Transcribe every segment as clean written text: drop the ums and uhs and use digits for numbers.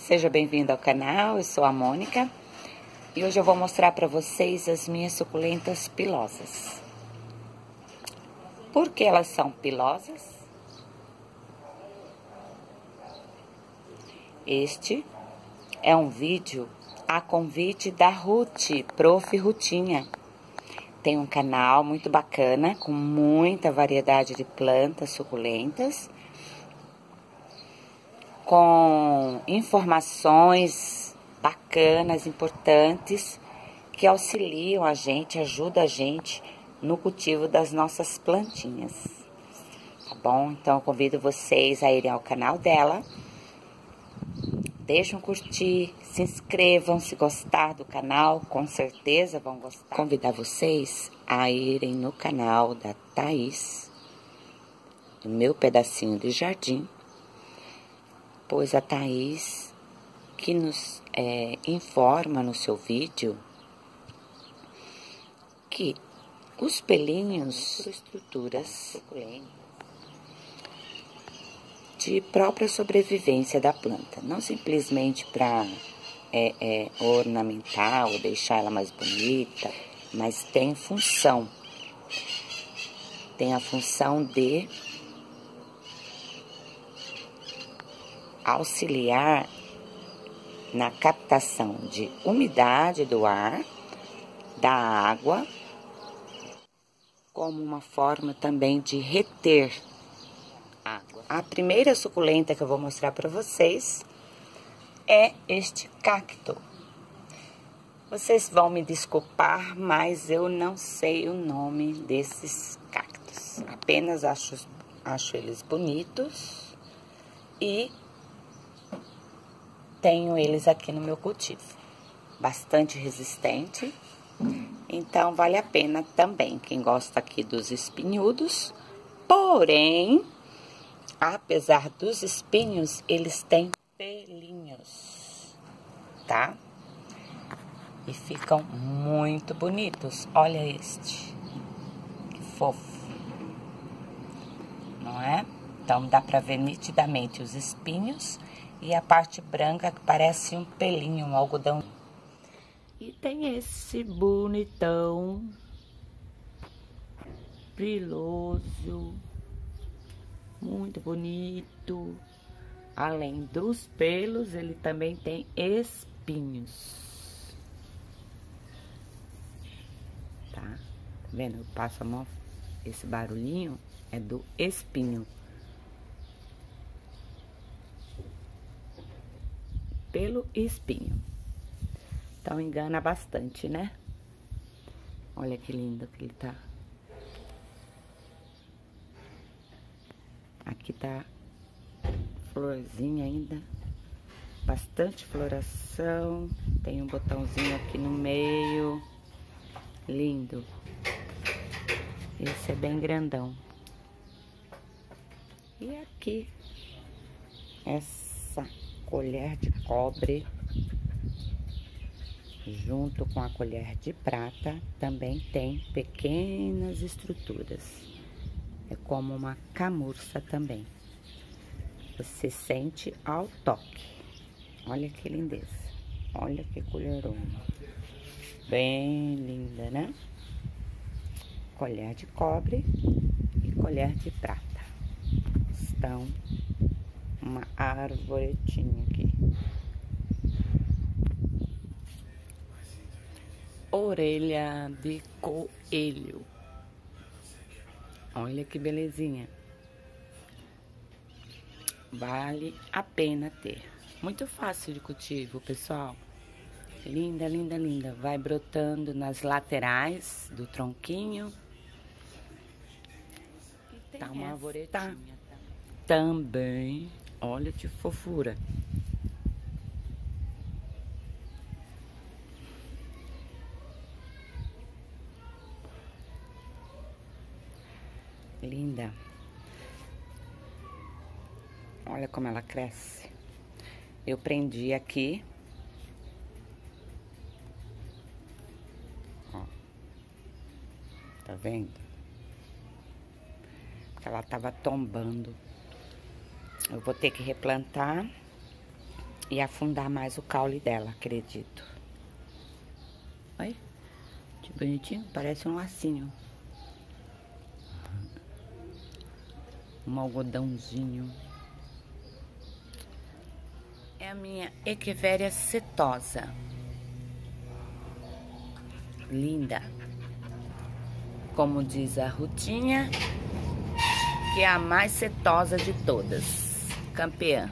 seja bem-vindo ao canal, eu sou a Mônica e hoje eu vou mostrar para vocês as minhas suculentas pilosas. Por que elas são pilosas? Este é um vídeo a convite da Ruth, Prof. Rutinha. Tem um canal muito bacana, com muita variedade de plantas suculentas, com informações bacanas, importantes, que auxiliam a gente, ajudam a gente no cultivo das nossas plantinhas. Tá bom? Então, eu convido vocês a irem ao canal dela. Deixem um curtir, se inscrevam se gostar do canal, com certeza vão gostar. Convidar vocês a irem no canal da Thaís, do Meu Pedacinho de Jardim, pois a Thaís que nos informa no seu vídeo que os pelinhos, estruturas de própria sobrevivência da planta, não simplesmente para ornamentar ou deixar ela mais bonita, mas tem função. Tem a função de auxiliar na captação de umidade do ar, da água, como uma forma também de reter água. A primeira suculenta que eu vou mostrar para vocês é este cacto. Vocês vão me desculpar, mas eu não sei o nome desses cactos. Apenas acho eles bonitos e tenho eles aqui no meu cultivo. Bastante resistente, então vale a pena também. Quem gosta aqui dos espinhudos, porém, apesar dos espinhos, eles têm pelinhos, tá? E ficam muito bonitos. Olha este, que fofo, não é? Então dá pra ver nitidamente os espinhos e a parte branca que parece um pelinho, um algodão. E tem esse bonitão, brilhoso, muito bonito. Além dos pelos, ele também tem espinhos. Tá vendo? Eu passo a mão, esse barulhinho é do espinho. Pelo e espinho. Então engana bastante, né? Olha que lindo que ele tá. Aqui tá florzinha ainda. Bastante floração. Tem um botãozinho aqui no meio. Lindo. Esse é bem grandão. E aqui, essa colher de cobre, junto com a colher de prata, também tem pequenas estruturas. É como uma camurça também. Você sente ao toque. Olha que lindeza. Olha que colherona. Bem linda, né? Colher de cobre e colher de prata. Estão uma arvoretinha aqui. Orelha de coelho. Olha que belezinha. Vale a pena ter. Muito fácil de cultivo, pessoal. Linda, linda, linda. Vai brotando nas laterais do tronquinho. Tá uma arvoretinha também. Olha que fofura. Linda. Olha como ela cresce. Eu prendi aqui. Ó. Tá vendo? Porque ela tava tombando. Eu vou ter que replantar e afundar mais o caule dela, acredito. Olha, que bonitinho, parece um lacinho. Um algodãozinho. É a minha Echeveria setosa. Linda. Como diz a Rutinha, que é a mais setosa de todas. Campeã.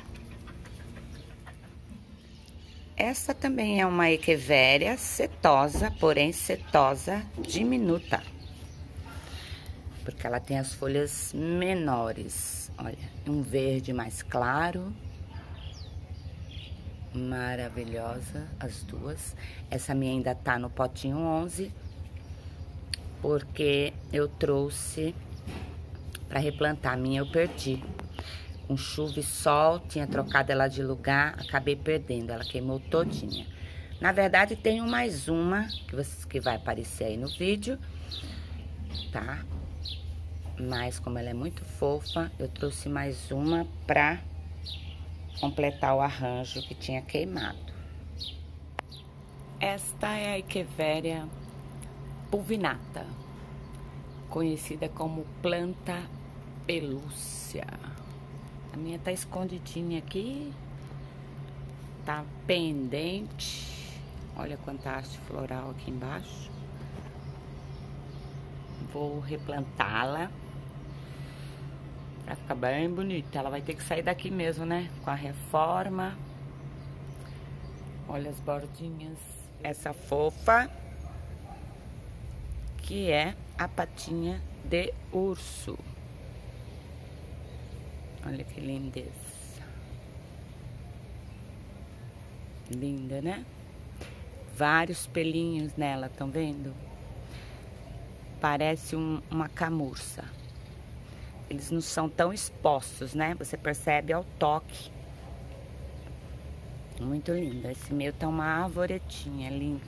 Essa também é uma Echeveria setosa, porém setosa diminuta. Porque ela tem as folhas menores. Olha, um verde mais claro. Maravilhosa as duas. Essa minha ainda tá no potinho 11. Porque eu trouxe para replantar. A minha eu perdi. Com chuva e sol, tinha trocado ela de lugar, acabei perdendo. Ela queimou todinha. Na verdade, tenho mais uma que vai aparecer aí no vídeo, tá? Mas como ela é muito fofa, eu trouxe mais uma pra completar o arranjo que tinha queimado. Esta é a Echeveria pulvinata, conhecida como planta pelúcia. A minha tá escondidinha aqui, tá pendente. Olha quanta haste floral aqui embaixo. Vou replantá-la pra ficar bem bonita. Ela vai ter que sair daqui mesmo, né? Com a reforma. Olha as bordinhas. Essa fofa, que é a patinha de urso. Olha que lindeza. Linda, né? Vários pelinhos nela, estão vendo? Parece uma camurça. Eles não são tão expostos, né? Você percebe ao toque. Muito lindo. Esse meu tá uma arvoretinha linda.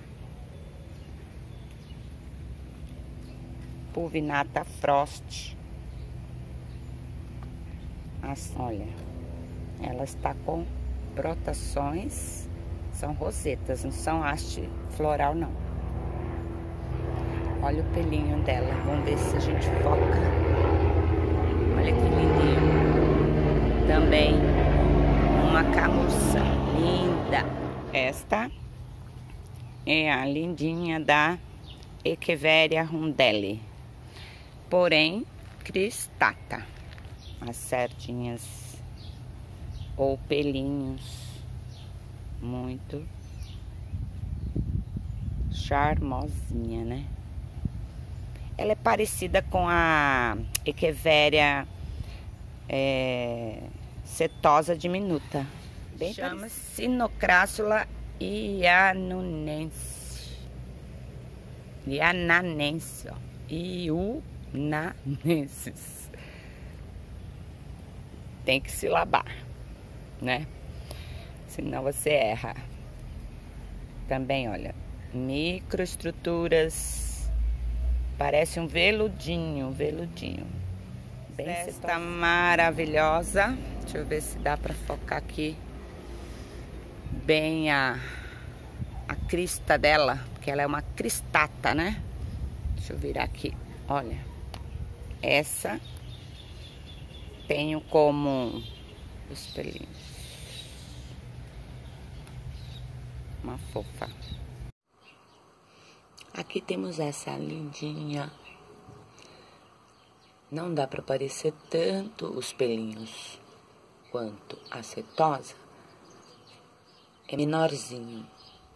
Pulvinata Frost. Olha, ela está com brotações. São rosetas, não são haste floral, não. Olha o pelinho dela. Vamos ver se a gente foca. Olha que lindinho. Também uma camurça linda. Esta é a lindinha da Echeveria rondelli, porém cristata. As certinhas ou pelinhos muito charmosinha, né? Ela é parecida com a Echeveria setosa diminuta. Chama-se Sinocrassula iananense. Iananense, ó. Iunanensis. Tem que silabar, né? Senão você erra. Também, olha, microestruturas. Parece um veludinho, Bem Esta maravilhosa. Deixa eu ver se dá pra focar aqui bem a crista dela, porque ela é uma cristata, né? Deixa eu virar aqui, olha. Essa tenho como os pelinhos. Uma fofa. Aqui temos essa lindinha. Não dá para aparecer tanto os pelinhos quanto a setosa. É menorzinho.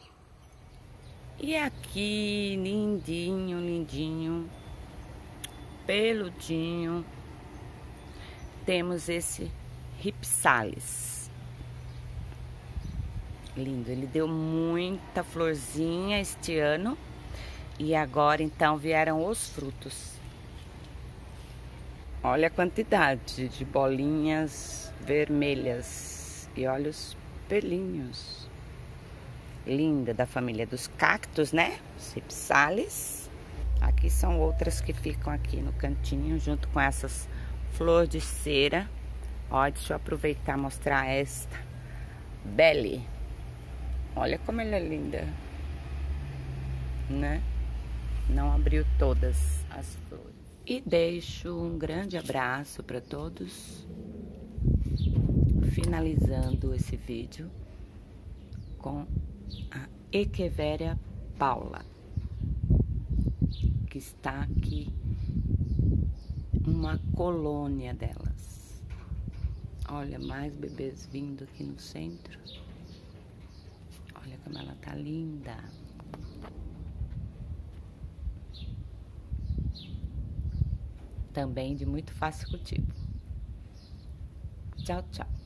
E aqui, lindinho, peludinho, temos esse Rhipsalis. Lindo, ele deu muita florzinha este ano. E agora, então, vieram os frutos. Olha a quantidade de bolinhas vermelhas. E olha os pelinhos. Linda, da família dos cactos, né? Os Rhipsalis. Aqui são outras que ficam aqui no cantinho, junto com essas flores de cera. Ó, deixa eu aproveitar e mostrar esta. Belly. Olha como ela é linda, né? Não abriu todas as flores. E deixo um grande abraço para todos. Finalizando esse vídeo com a Echeveria Paula, que está aqui uma colônia delas. Olha, mais bebês vindo aqui no centro. Olha como ela tá linda. Também de muito fácil cultivo. Tchau, tchau.